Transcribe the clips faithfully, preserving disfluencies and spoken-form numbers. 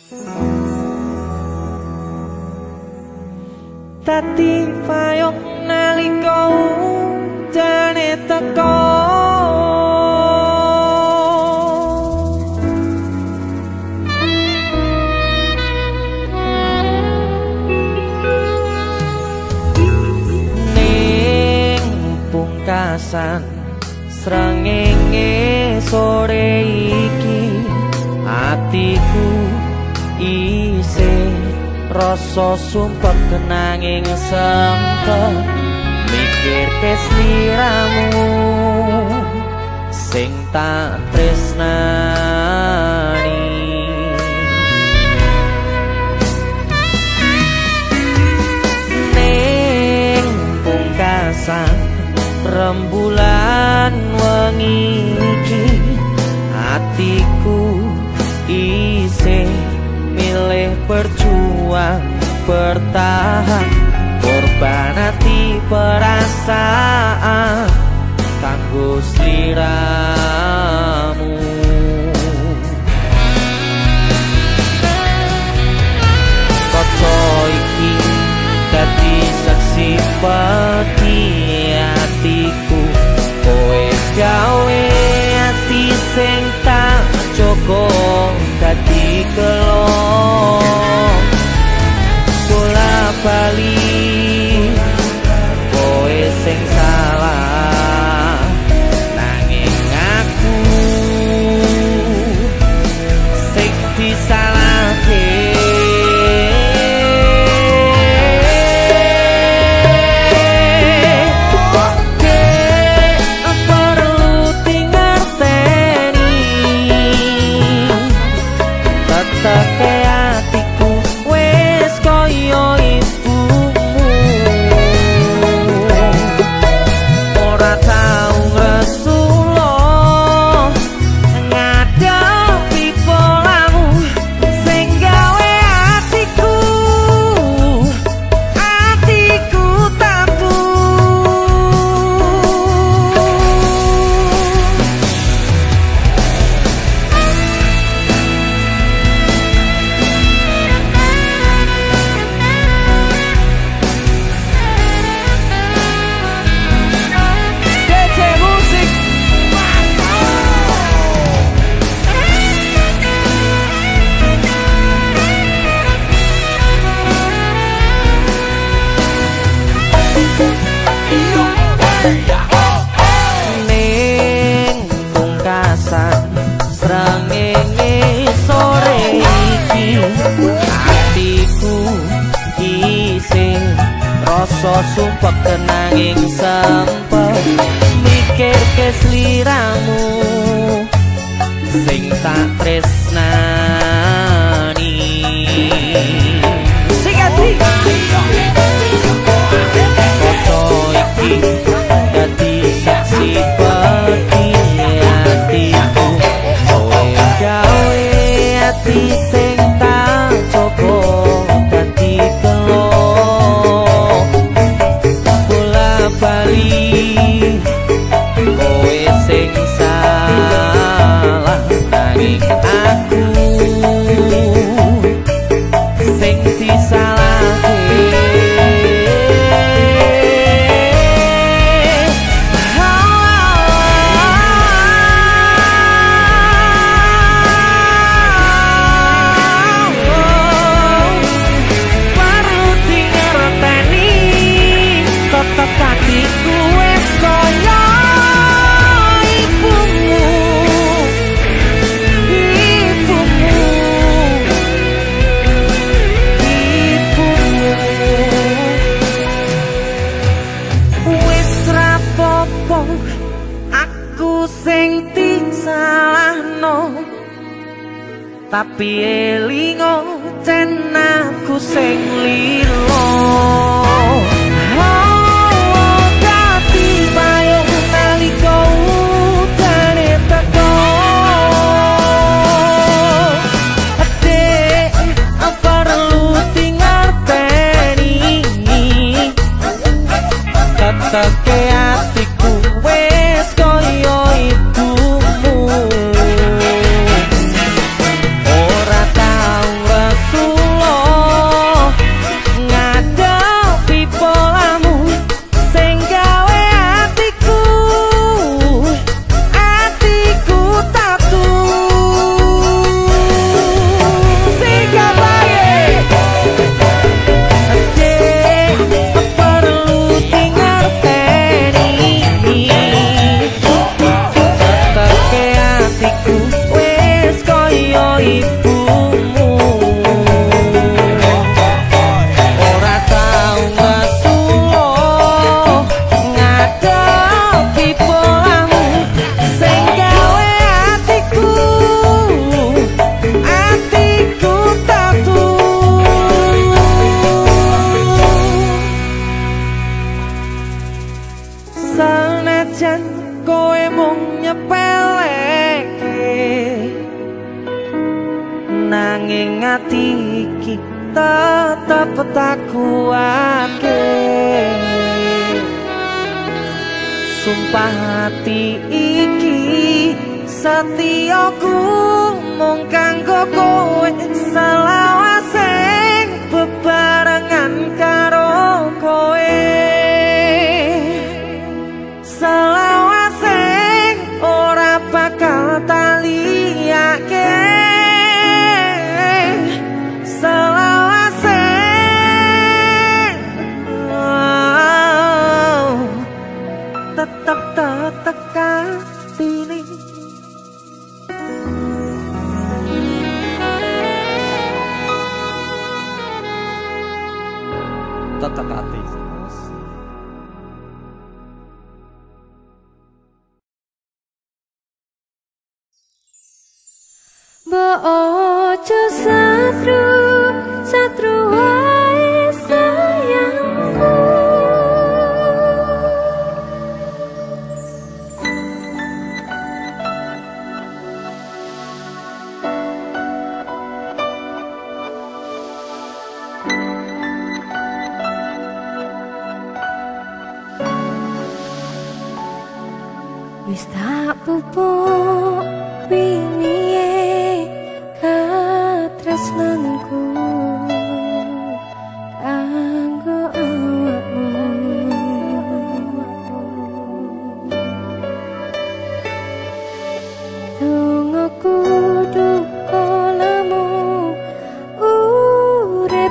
Tati payung nalika udane teko, ning pungkasan srengenge sore iki atiku isih rasa sumpek kenanging sempet mikir kesliramu sing tak tresnani. Ning pungkasan rembulan wengi iki atiku isih milih berjuang bertahan korban hati perasaan kanggo sliramu. Kaca iki dadi saksi peti hatiku, kowe gawe hati sing tak joko dadi kelong bola bali kowe sing salah nanging aku sing disalahke. Tetep hatiku wis koyo ibumu, ora tau ngresula ngadepi polamu sing gawe hatiku hatiku tatu. Ning pungkasan srengenge sore iki atiku isih rasa sumpek kenanging sempet mikir kesliramu sing tak tresnani. Sing ati dadi saksi peti hatiku, kowe gawe hati sing tak joko dadi kelong bola bali kowe sing salah nanging aku sing disalahke. Aku sing disalahno tapi elingo ten aku sing lilo. Oh, dadi payung nalika udane teko, adek perlu dingerteni teteke hatiku wis koyo ibumu, ora tau ati iki tetep tak kuatke. Sumpah hati iki setiaku mung kanggo kowe, selawase bebarengan karo kowe, selawase ora bakal tak liyake, selawase oh, tetep tetep katine. Tetep hati. Mbok ojo satru, satru wae sayangku. Wis tak pupuk wingi katresnanku kanggo awakmu. Tungguku duka lamu urip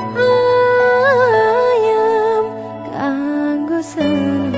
ayam kanggo seneng.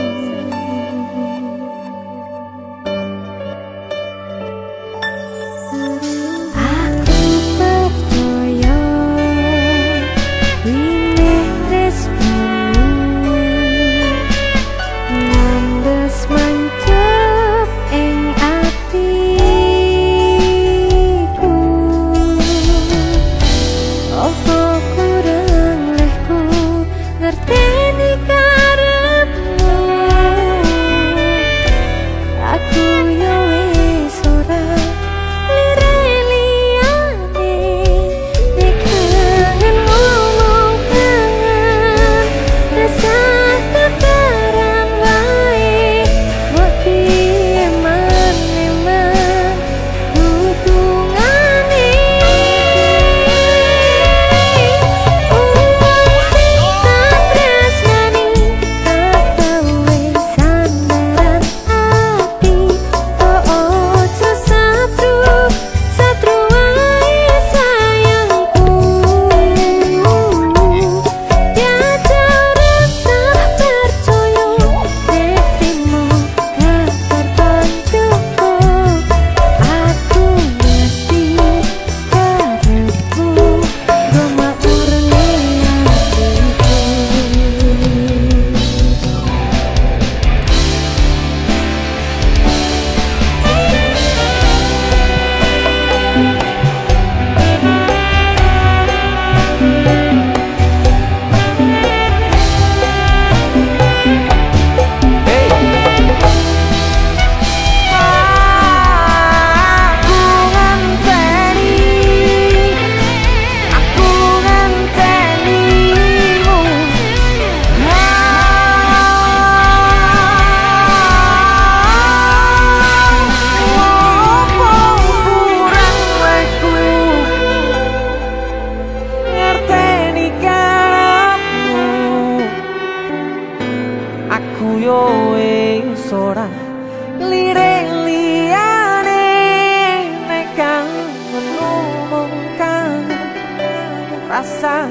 Rasa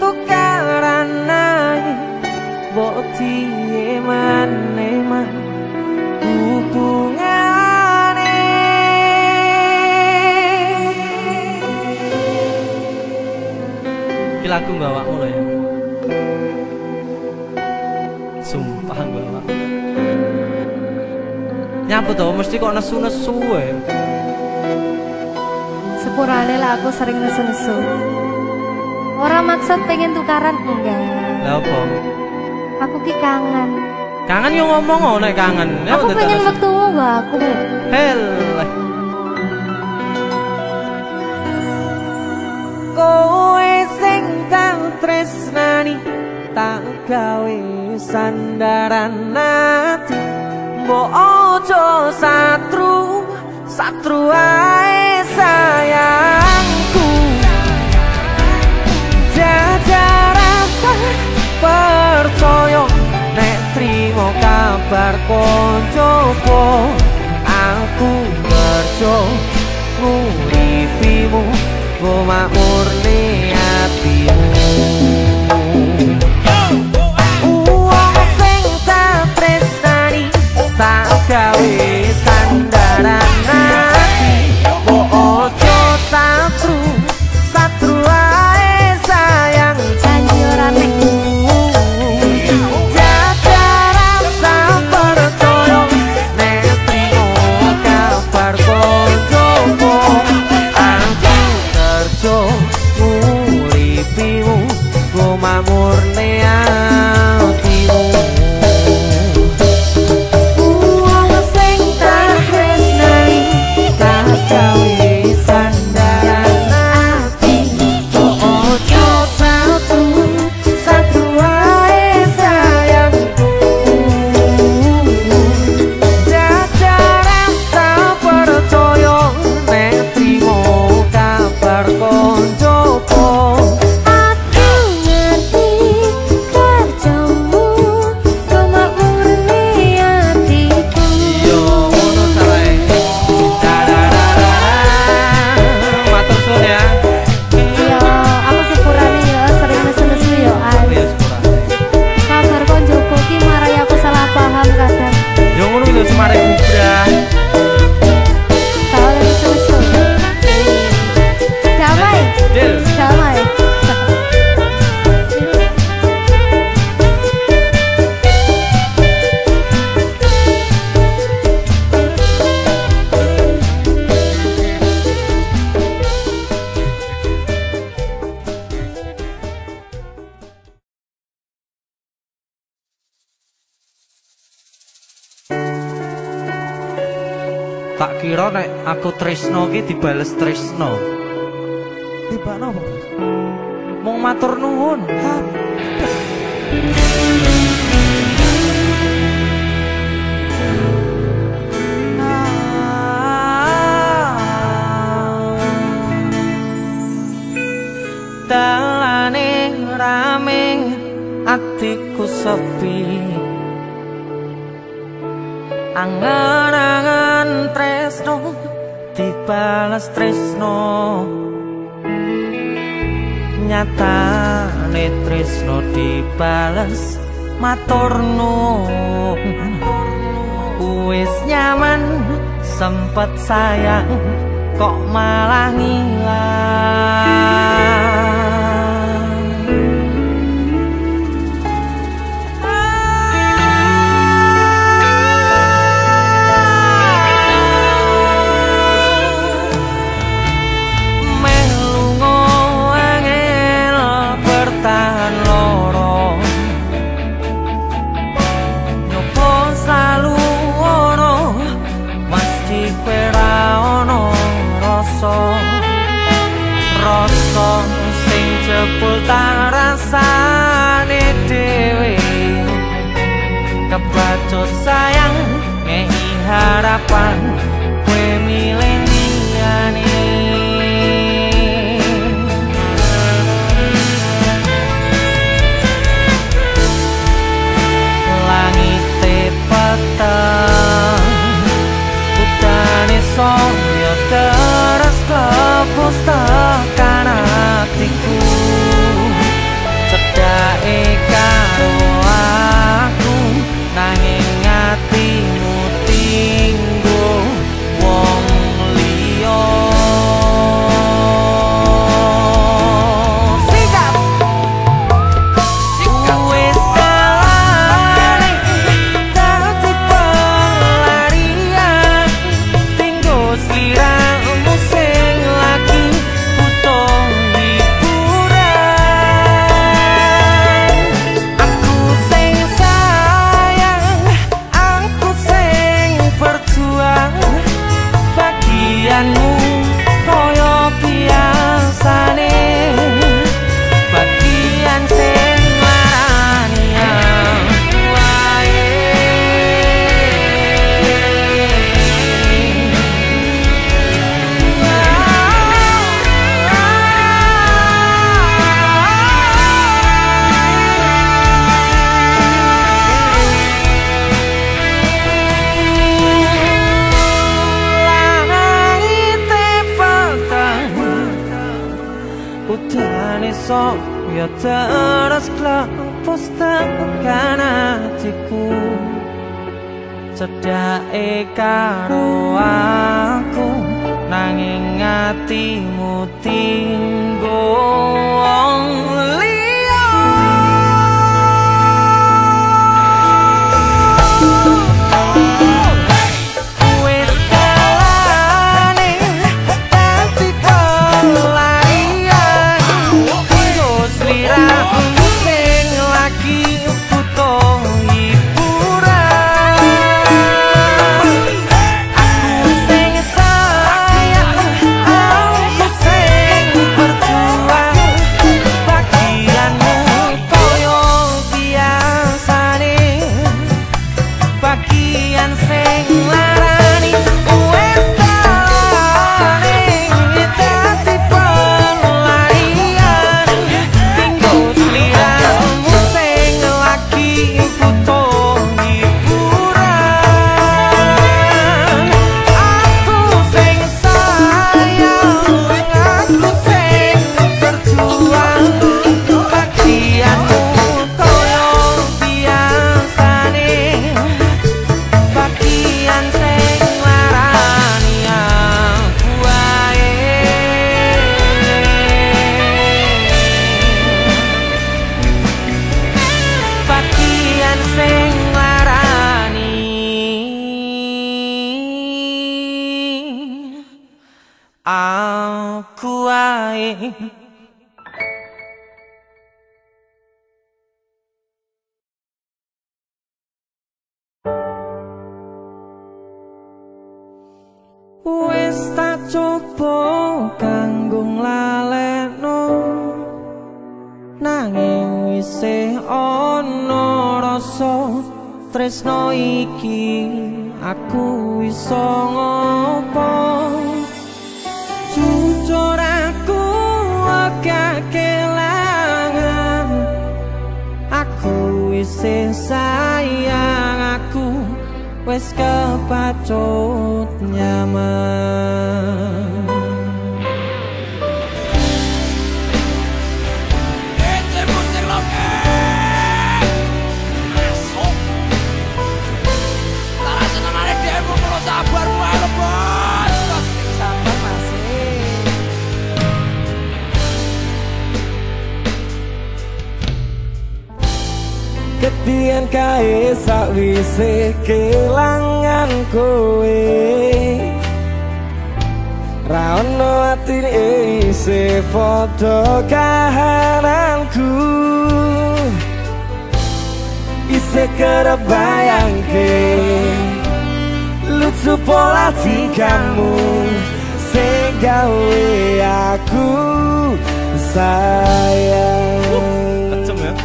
tukaran ae boti eman-eman hubungane. Iki lagu mbawakmu lho ya. Sumpah mbawak. Nyapa to mesti kok nesu-nesu wae. Sepurane lah aku sering nesu-nesu. Orang maksud pengen tukaran enggak. Lah apa? Aku ki kangen. Kangen yo ngomong nek kangen. Aku pengen metu mbak aku. Hel. tak gawe sandaran ati. Mbok ojo satru, satru ae sayangku. Jajal rasa percaya nek trimo kabar koncoku. Aku kerja nguripimu, go makmurne atimu. Uang sing tak tresnani tak gawe sandaran ati. Mbok ojo satru, satru ae sayang. Janji ora nek murne atimu. Uang sing tak tresnani tak gawe sandaran ati. Ojo satu satu wae sayangku. Jajal rasa percaya nek trimo kabar koncoku. Mari bubrah. Tahu dari susu. Damai. Del. Damai. Tak kira nek aku tresno ki dibales tresno. Tibakno apa? Mung matur nuwun. Dalane rame atiku sepi. Angan-angan tresno dibalas tresno. Nyatane tresno dibalas matur nuwun. Wis nyaman sempet sayang kok malah ngilang. Rasa sing jebul tak rasane dhewe. Kebacut sayang ngei harapan kowe milih liyane. Langite peteng utane saya terus kepus tekan hatiku. Cedake karo aku nanging atimu tinggo wong Udane sok ya terus klepos tekan hatiku cedake karo aku nanging atimu tinggo wong liya wis kalane dadi pelarian kanggo sliramu sing lagi butuh aku wae. Wis tak coba kanggo nglalekno nanging isih ana rasa tresno iki aku iso ngopo jujur aku agak kelangan aku isih sayang aku wis kepacut nyaman ece musik loke masuk lara senenane demo kalau sabar wae lho bos sabar masih kepian kae sakwise kelangan kowe ra ono atine isih padha kahananku isih kerep bayangke lucu pola tingkahmu sing gawe aku sayang kenceng ya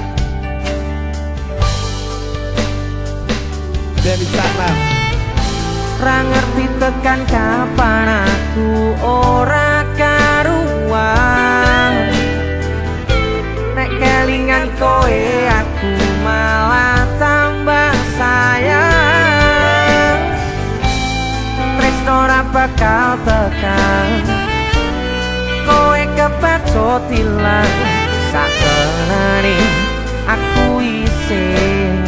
dari sana ra ngerti tekan kapan aku ora karuan nek kelingan kowe aku malah tambah sayang tresno ora bakal tekan kowe kepacut ilang sakenane aku isih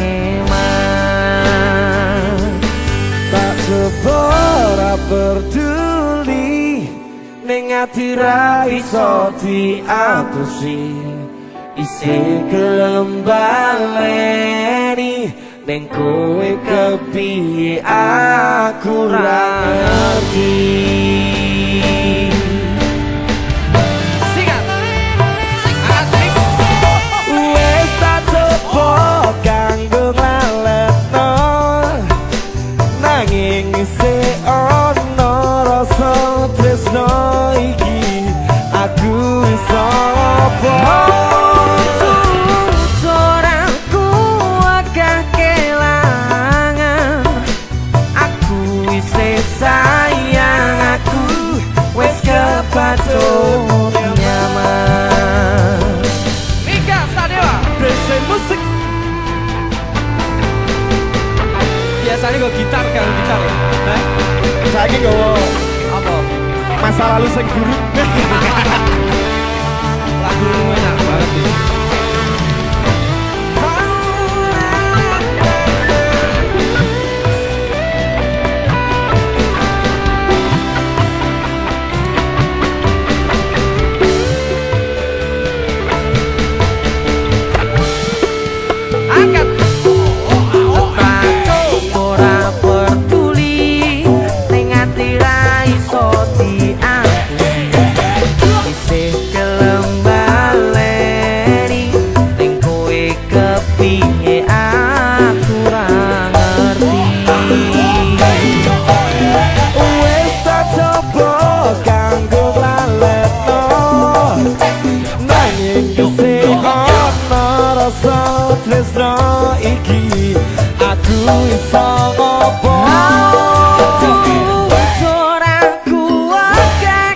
ora peduli ning ati ra iso diatusi isih gelem baleni ning kowe kepiye aku ra ngerti sikat asik wis tak coba kanggo nglalekno nanging isih ana rasa tresno iki aku iso apa jujur aku agak kelangan aku isih sayang aku wis kepacut nyaman Mika Sadewa Besen musik biasanya gue gitar kan gitar ya eh? Saya ini gue apa masa lalu sing buruk lagu enak banget nih. Angkat ora peduli ning ati ra iso diaku isih gelem baleni ning kowe kepiye aku ra ngerti Wes tak coba kanggo laletno nanging isih ana rasa tresno iki aku iso ngopo ora kuat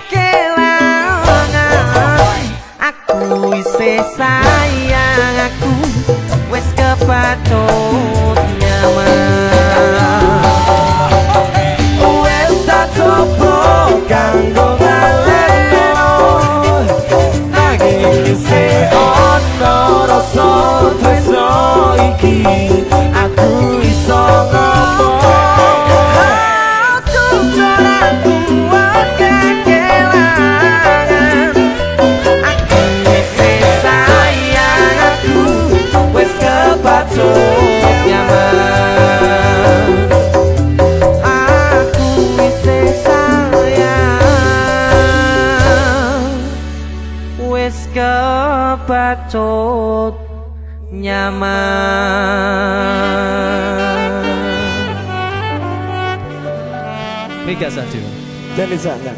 kekelangan aku isih sayang aku wis kepacut nyaman Wes tak coba kanggo laletno nanging isih ana rasa tresno iki aku iso ngopo kepacut nyaman Mega Sadio. dan di sana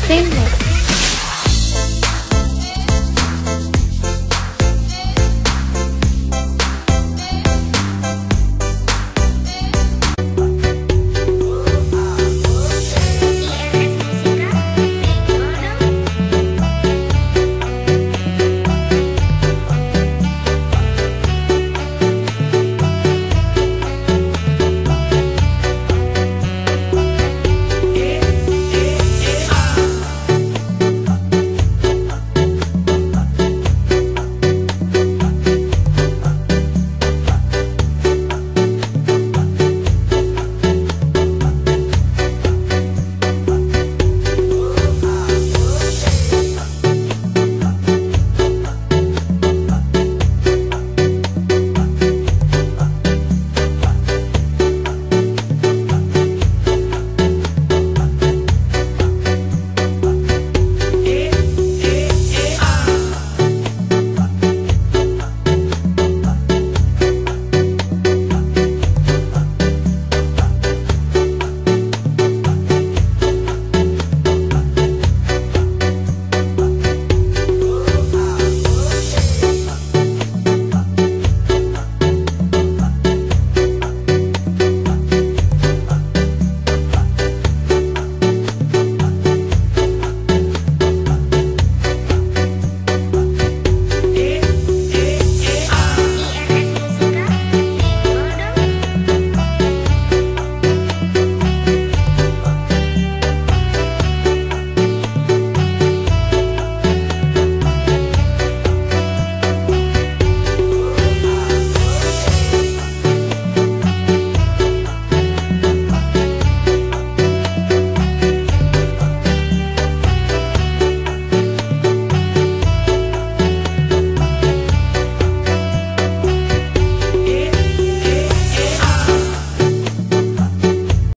Sing